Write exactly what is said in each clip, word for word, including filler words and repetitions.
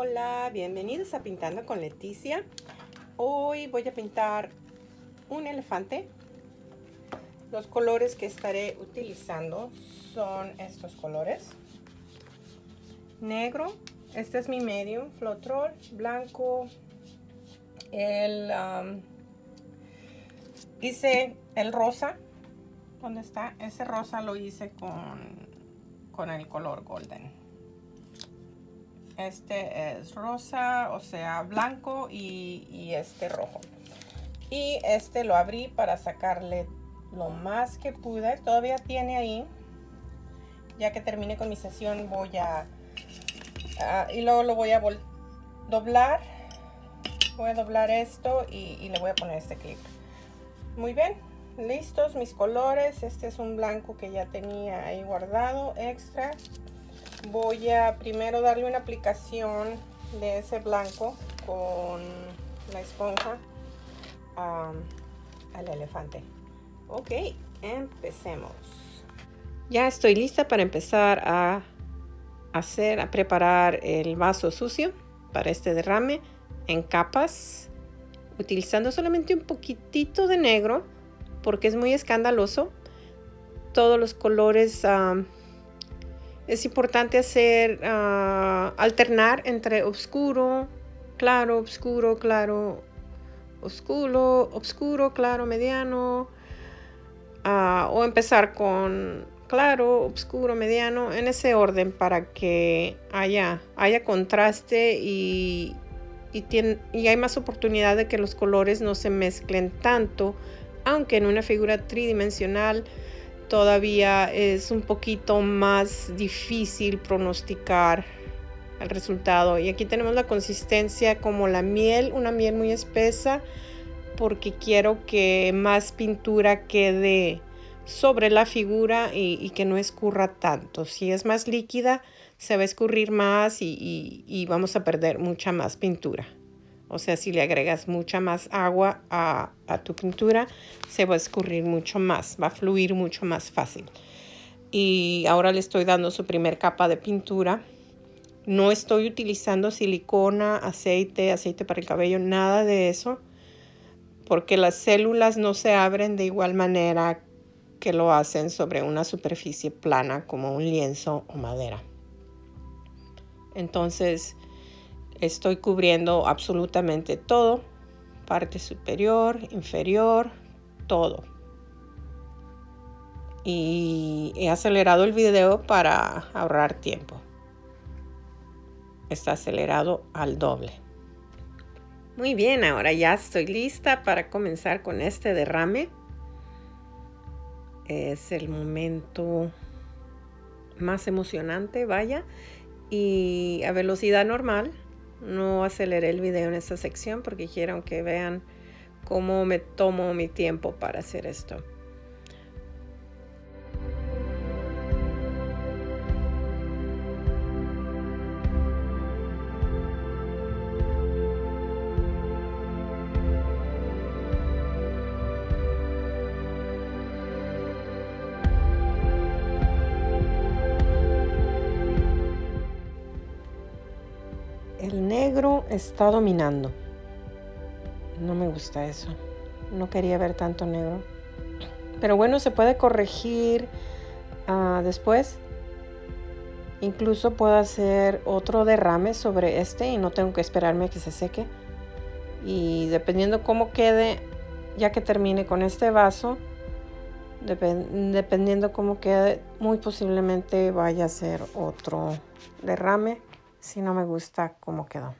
Hola, bienvenidos a Pintando con Leticia. Hoy voy a pintar un elefante. Los colores que estaré utilizando son estos colores. Negro, este es mi medium, Floetrol, blanco. El, um, hice el rosa. ¿Dónde está? Ese rosa lo hice con, con el color golden. Este es rosa, o sea, blanco y, y este rojo. Y este lo abrí para sacarle lo más que pude. Todavía tiene ahí. Ya que termine con mi sesión voy a... Uh, y luego lo voy a doblar. Voy a doblar esto y, y le voy a poner este clip. Muy bien. Listos mis colores. Este es un blanco que ya tenía ahí guardado, extra. Voy a primero darle una aplicación de ese blanco con la esponja um, al elefante. Ok, empecemos. Ya estoy lista para empezar a hacer, a preparar el vaso sucio para este derrame en capas, utilizando solamente un poquitito de negro porque es muy escandaloso. Todos los colores... Um, Es importante hacer, uh, alternar entre oscuro, claro, oscuro, claro, oscuro, oscuro, claro, mediano. Uh, o empezar con claro, oscuro, mediano, en ese orden para que haya, haya contraste y, y, tiene, y hay más oportunidad de que los colores no se mezclen tanto, aunque en una figura tridimensional todavía es un poquito más difícil pronosticar el resultado. Y aquí tenemos la consistencia como la miel, una miel muy espesa, porque quiero que más pintura quede sobre la figura y, y que no escurra tanto. Si es más líquida, se va a escurrir más y, y, y vamos a perder mucha más pintura. O sea, si le agregas mucha más agua a, a tu pintura, se va a escurrir mucho más, va a fluir mucho más fácil. Y ahora le estoy dando su primer capa de pintura. No estoy utilizando silicona, aceite, aceite para el cabello, nada de eso. Porque las células no se abren de igual manera que lo hacen sobre una superficie plana como un lienzo o madera. Entonces... estoy cubriendo absolutamente todo, parte superior, inferior, todo. Y he acelerado el video para ahorrar tiempo. Está acelerado al doble. Muy bien, ahora ya estoy lista para comenzar con este derrame. Es el momento más emocionante, vaya. Y a velocidad normal. No aceleré el video en esta sección porque quiero que vean cómo me tomo mi tiempo para hacer esto. El negro está dominando. No me gusta eso. No quería ver tanto negro. Pero bueno, se puede corregir uh, después. Incluso puedo hacer otro derrame sobre este y no tengo que esperarme a que se seque. Y dependiendo cómo quede, ya que termine con este vaso, dep- dependiendo cómo quede, muy posiblemente vaya a hacer otro derrame. Si no me gusta cómo quedó.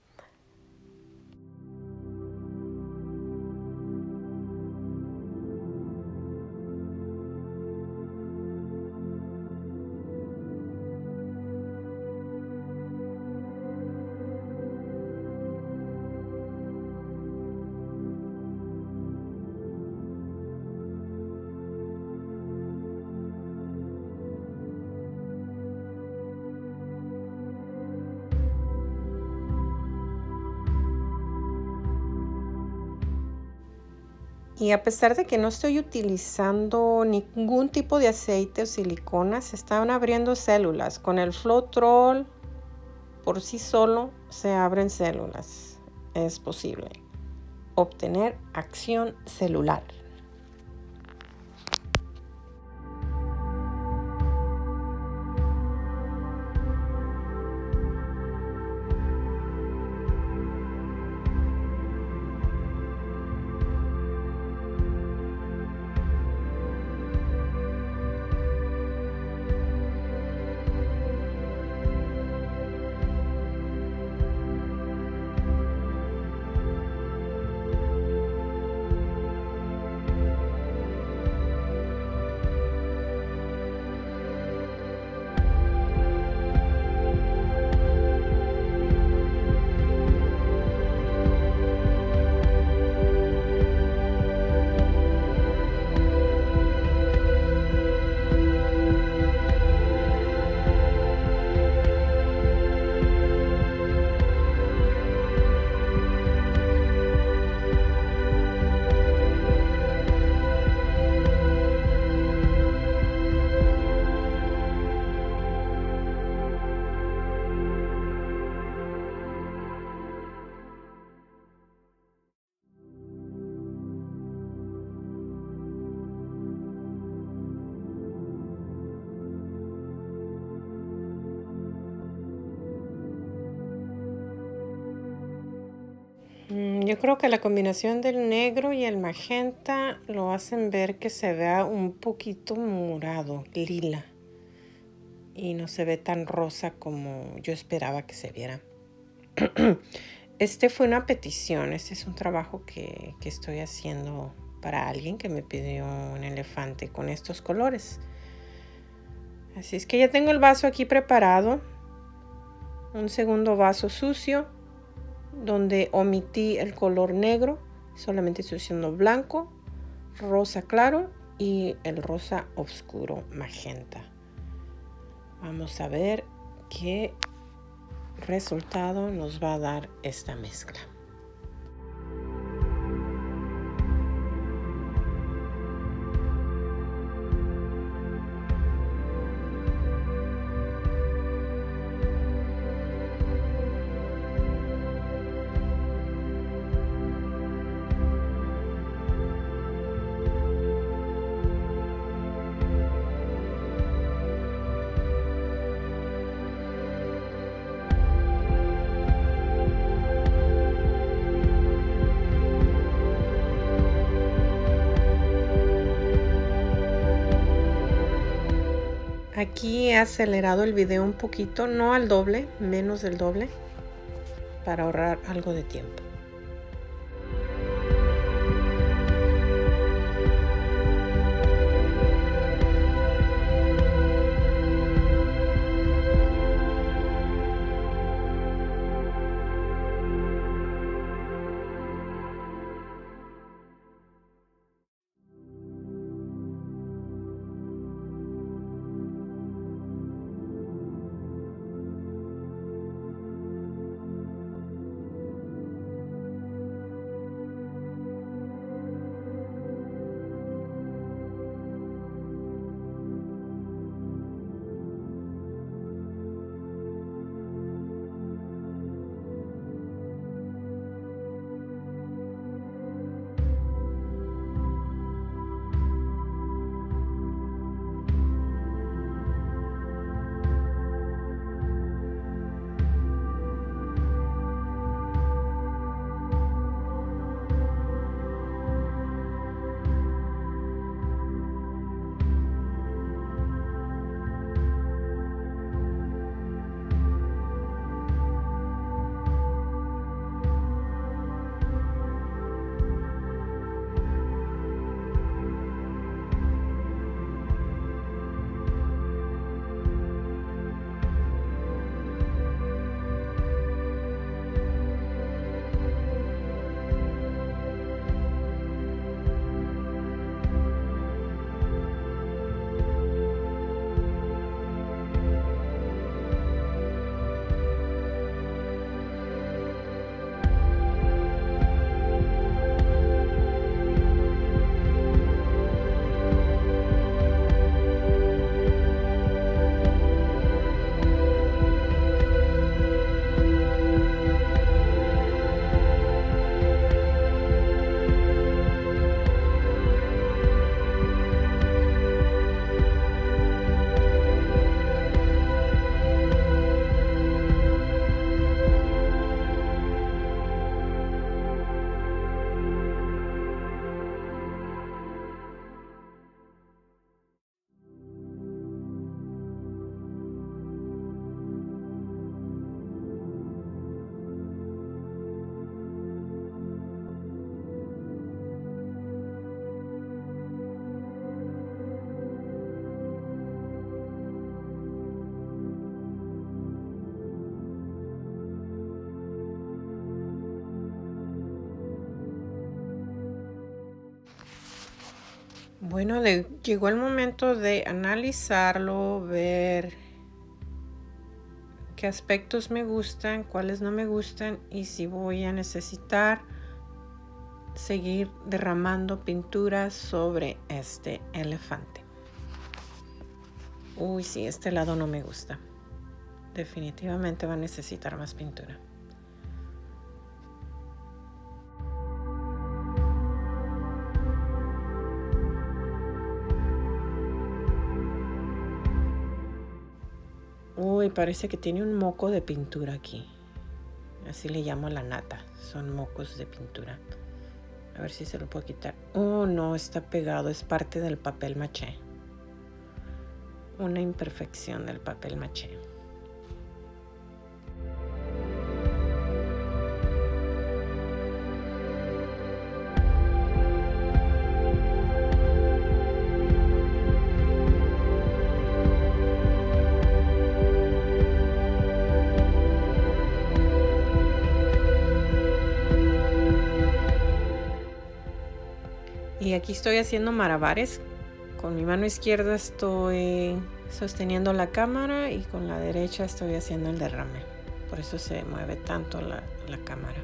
Y a pesar de que no estoy utilizando ningún tipo de aceite o silicona, se están abriendo células. Con el Floetrol por sí solo se abren células. Es posible obtener acción celular. Yo creo que la combinación del negro y el magenta lo hacen ver que se vea un poquito morado, lila. Y no se ve tan rosa como yo esperaba que se viera. Este fue una petición, este es un trabajo que, que estoy haciendo para alguien que me pidió un elefante con estos colores. Así es que ya tengo el vaso aquí preparado. Un segundo vaso sucio, donde omití el color negro, solamente estoy usando blanco, rosa claro y el rosa oscuro magenta. Vamos a ver qué resultado nos va a dar esta mezcla. Aquí he acelerado el video un poquito, no al doble, menos del doble, para ahorrar algo de tiempo. Bueno, de, llegó el momento de analizarlo, ver qué aspectos me gustan, cuáles no me gustan y si voy a necesitar seguir derramando pintura sobre este elefante. Uy, sí, este lado no me gusta. Definitivamente va a necesitar más pintura. Uy, parece que tiene un moco de pintura aquí. Así le llamo a la nata. Son mocos de pintura. A ver si se lo puedo quitar. Oh, no, está pegado. Es parte del papel maché. Una imperfección del papel maché. Y aquí estoy haciendo malabares. Con mi mano izquierda estoy sosteniendo la cámara y con la derecha estoy haciendo el derrame. Por eso se mueve tanto la, la cámara.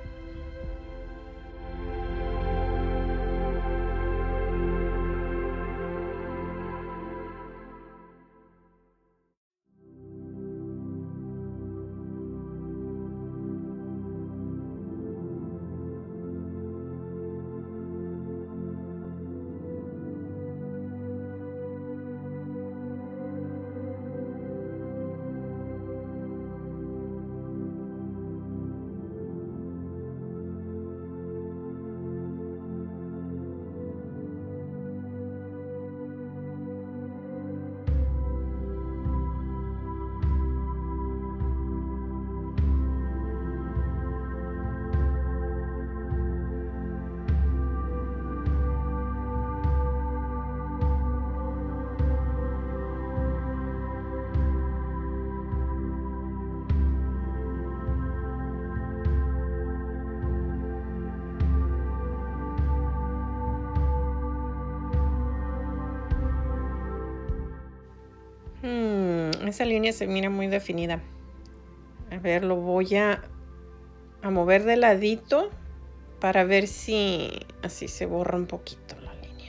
Hmm, esa línea se mira muy definida. A ver, lo voy a, a mover de ladito para ver si así se borra un poquito la línea.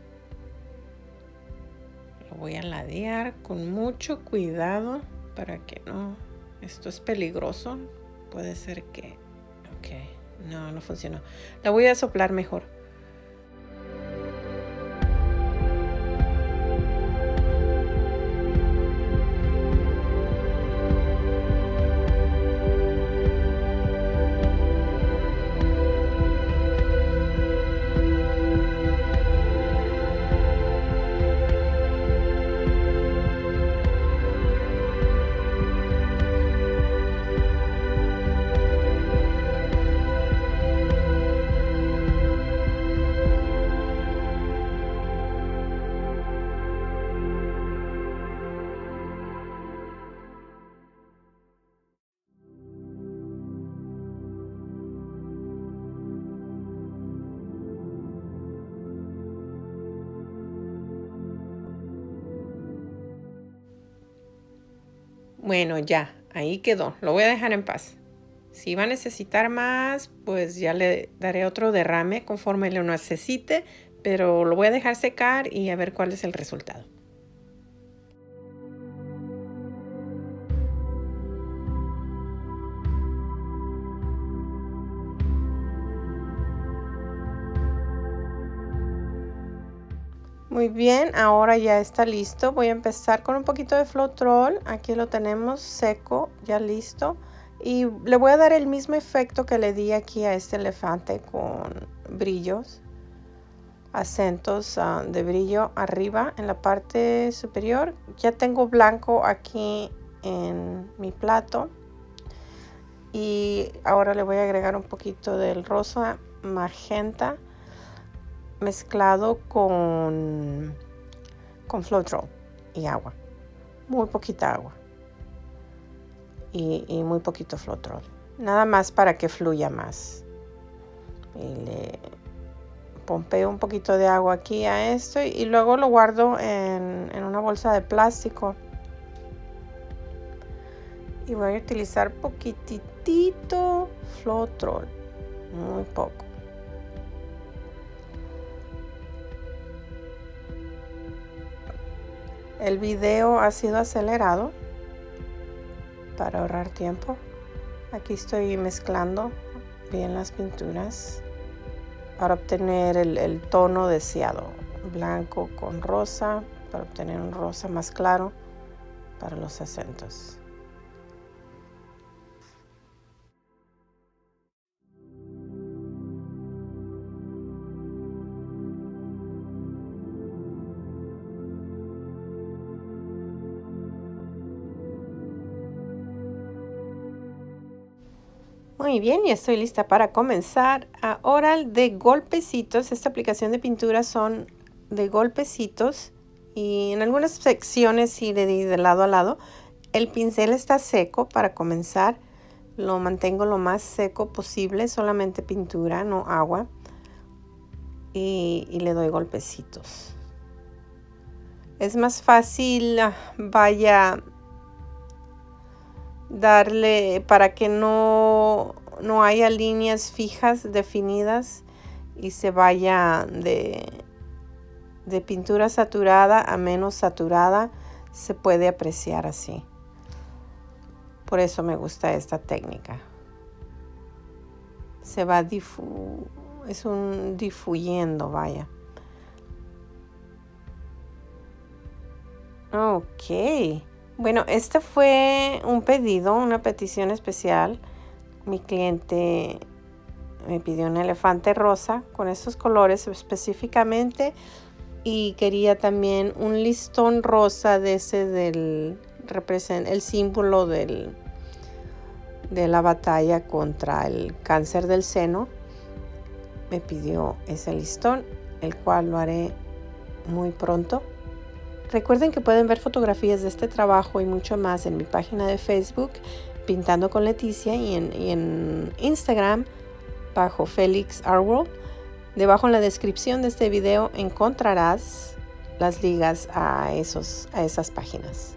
Lo voy a ladear con mucho cuidado para que no... Esto es peligroso. Puede ser que... Ok, no, no funcionó. La voy a soplar mejor. Bueno, ya, ahí quedó. Lo voy a dejar en paz. Si va a necesitar más, pues ya le daré otro derrame conforme lo necesite, pero lo voy a dejar secar y a ver cuál es el resultado. Muy bien, ahora ya está listo. Voy a empezar con un poquito de Floetrol. Aquí lo tenemos seco, ya listo. Y le voy a dar el mismo efecto que le di aquí a este elefante con brillos, acentos uh, de brillo arriba en la parte superior. Ya tengo blanco aquí en mi plato. Y ahora le voy a agregar un poquito del rosa magenta mezclado con, con Floetrol y agua. Muy poquita agua. Y, y muy poquito Floetrol. Nada más para que fluya más. Y le pompeo un poquito de agua aquí a esto y luego lo guardo en, en una bolsa de plástico. Y voy a utilizar poquitito Floetrol, muy poco. El video ha sido acelerado para ahorrar tiempo. Aquí estoy mezclando bien las pinturas para obtener el, el tono deseado, blanco con rosa, para obtener un rosa más claro para los acentos. Muy bien, y estoy lista para comenzar. Ahora de golpecitos, esta aplicación de pintura son de golpecitos y en algunas secciones sí de, de lado a lado. El pincel está seco para comenzar, lo mantengo lo más seco posible, solamente pintura, no agua, y, y le doy golpecitos. Es más fácil, vaya, darle para que no, no haya líneas fijas definidas y se vaya de, de pintura saturada a menos saturada, se puede apreciar así. Por eso me gusta esta técnica. Se va difu, es un difuyendo, vaya. Ok. Bueno, este fue un pedido, una petición especial. Mi cliente me pidió un elefante rosa con estos colores específicamente y quería también un listón rosa de ese del representa el símbolo del, de la batalla contra el cáncer del seno. Me pidió ese listón, el cual lo haré muy pronto. Recuerden que pueden ver fotografías de este trabajo y mucho más en mi página de Facebook, Pintando con Leticia, y en, y en Instagram, bajo Felix Art World. Debajo en la descripción de este video encontrarás las ligas a, esos, a esas páginas.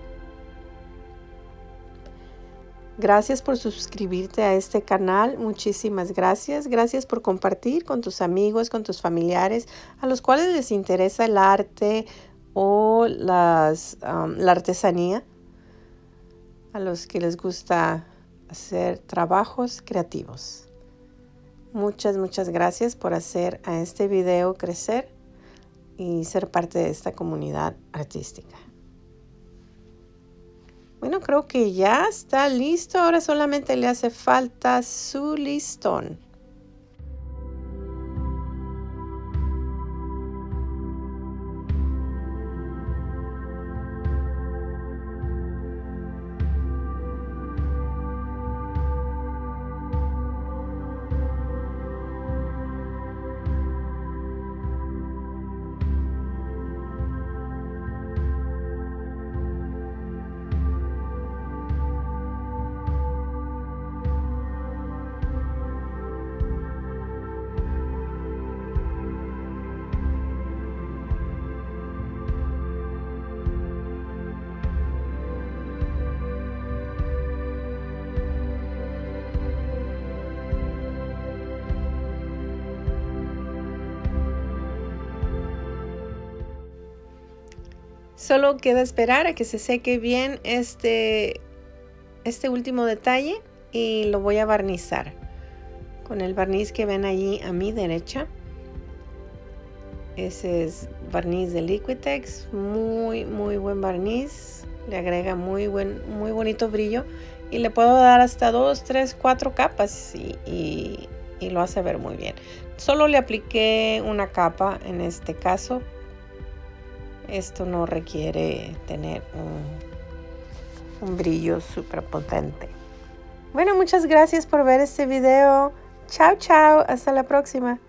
Gracias por suscribirte a este canal, muchísimas gracias. Gracias por compartir con tus amigos, con tus familiares, a los cuales les interesa el arte o las, um, la artesanía, a los que les gusta hacer trabajos creativos. Muchas, muchas gracias por hacer a este video crecer y ser parte de esta comunidad artística. Bueno, creo que ya está listo. Ahora solamente le hace falta su listón. Solo queda esperar a que se seque bien este, este último detalle y lo voy a barnizar con el barniz que ven allí a mi derecha. Ese es barniz de Liquitex, muy muy buen barniz, le agrega muy buen, muy bonito brillo y le puedo dar hasta dos, tres, cuatro capas y, y, y lo hace ver muy bien. Solo le apliqué una capa en este caso. Esto no requiere tener un, un brillo súper potente. Bueno, muchas gracias por ver este video. Chao, chao. Hasta la próxima.